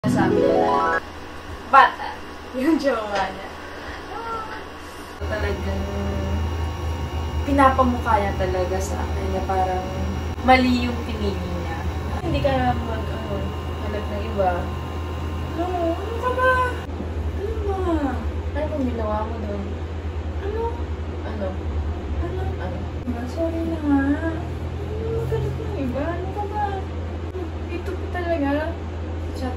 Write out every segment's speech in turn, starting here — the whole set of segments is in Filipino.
Sabi nila, bata, yung jowa niya. Talagang pinapamukha niya talaga sa akin na parang mali yung pinili niya. Hindi ka hanap ng iba. No, ano ka ba? Ano ba? Ano bang ginawa mo doon? Ano? Sorry na nga. Ano magalit ng iba? Ano ka ba? Ito ko talaga. Chat.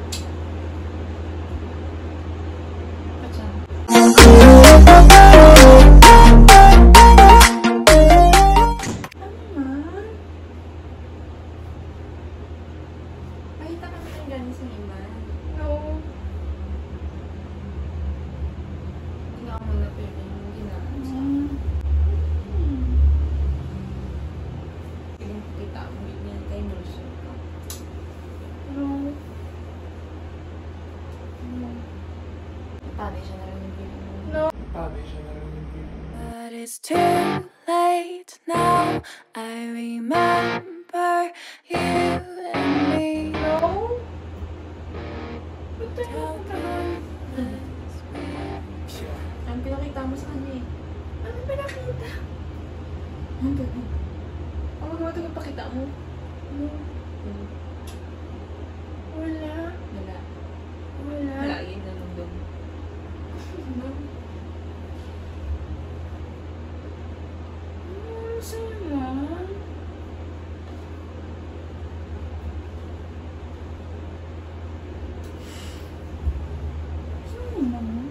But it's too late now. I remember you and me. No? Ang pinakita mo sa kanya eh. Ano pinakita? Ang gano'n. Ang magawa ito yung pakita mo? Ano? Wala. Wala yun na nung sa'yo naman. Sa'yo naman.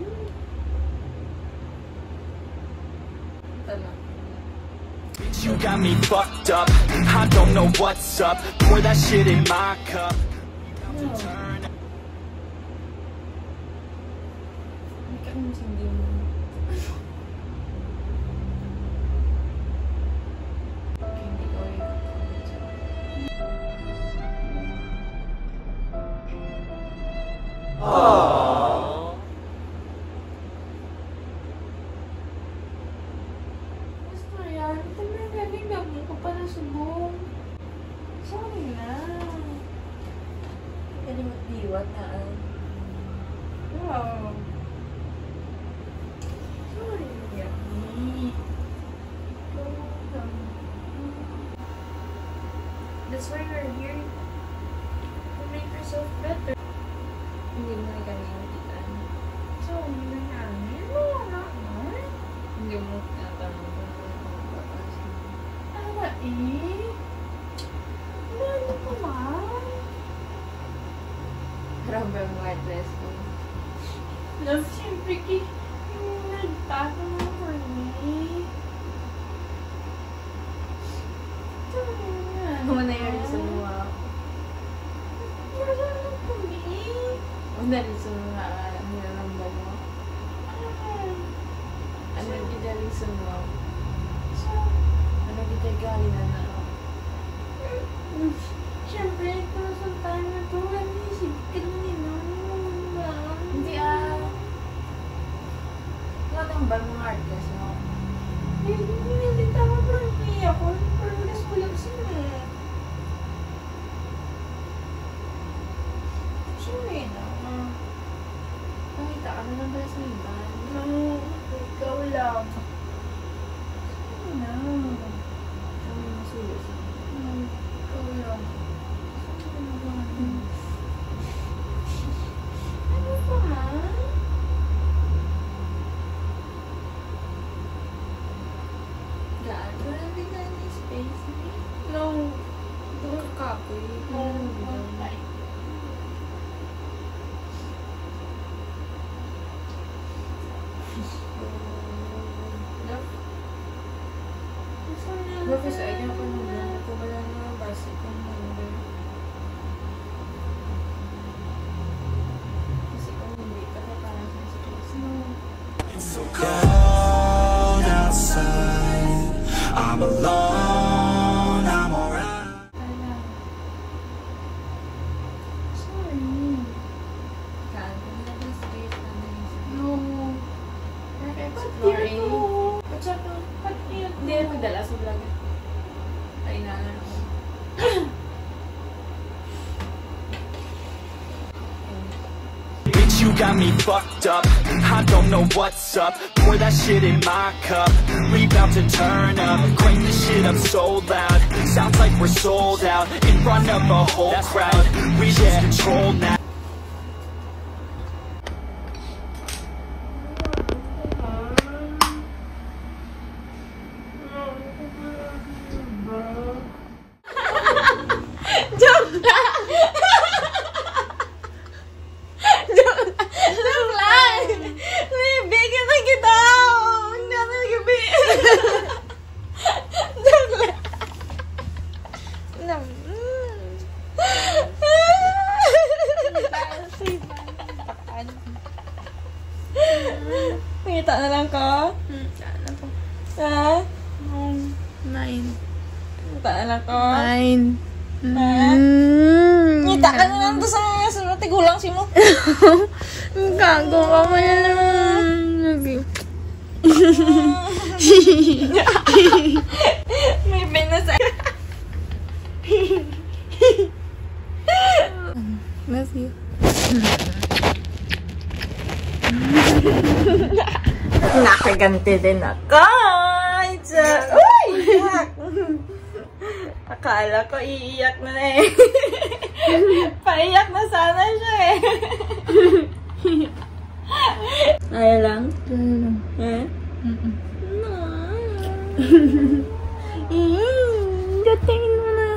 You got me fucked up. I don't know what's up. Pour that shit in my cup. Sorry na. Kalimot-liwat na wow. Sorry, Yaki. That's why you're here. To make yourself better. Hindi mo na kami nakikita. So, hindi na kami. Wala naman. Hindi mo tinatanong kung ano papasok. Ala eh. Ano ko man? Grabe ang white dress ko. Love, siyempre yung nagtato mo for me. Ano na yung reason mo ako? Wala lang for me. Ano na reason mo nga nilalambal mo? Ano yung reason mo? Ano yung galing na siyempre, kung saan tayo na ito, nanisip ka nila. Hindi natambal mga artist, no? Hindi tama pero hindi ako. Pero nasulat sila. Siyempre na. Nakita ka na lang ba sa iba? No, ikaw lang. Siyempre na. Siyempre nasulat sila. Ano pa man? God, wala din na yung space eh. No. Doon ka po eh. Love is ay niya pa naman. Kung wala naman basic kung number. Kasi kung hindi ka pa parang sa space. No. It's so cold outside. I'm alone. I'm alright. Sorry. Kaan ko na lang space na naisip. No. Explore eh. At saka, hindi na magdala sa vlog. Ay na. You got me fucked up, I don't know what's up. Pour that shit in my cup, we bout to turn up. Crank this shit up so loud, sounds like we're sold out. In front of a whole crowd, we lose control now. Nakita na lang ko? Ano po? Ha? 9. Nakita na lang ko? 9. Ha? Ngita ka na lang to sa sunod. Tigulang si mo. Gago ka mo na lang. May binasa. Love you. Nakaganti din ako. Uy! Akala ko iiyak na eh. Paiyak na sana siya eh. Ayaw lang? Eh? No. Datingin mo na.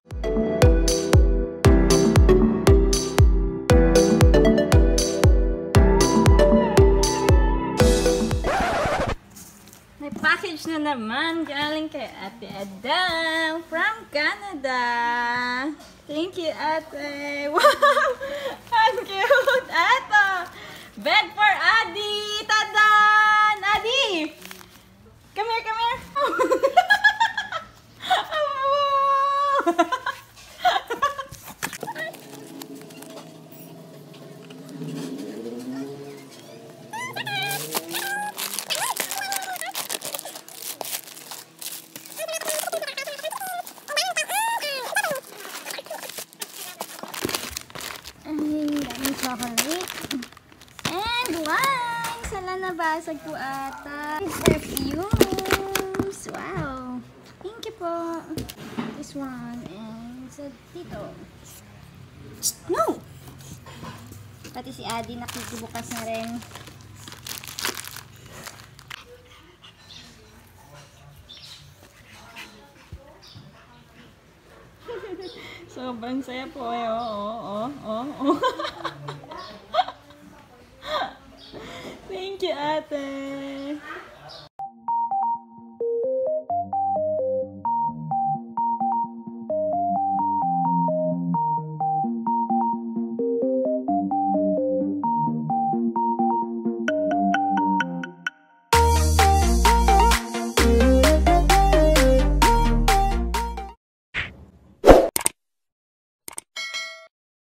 May package na naman galing kay Ate Adam from Canada. Thank you, Ate. Wow! Ang cute! Eto! Bed for Adi! Tadan! Adi! Come here, come here! Chocolate. And wine! Sala nabasag po ata. Perfumes. Wow. Thank you po. This one. And sa dito. No! Pati si Adi nakikibukas na rin. Sobrang saya po eh. Oo.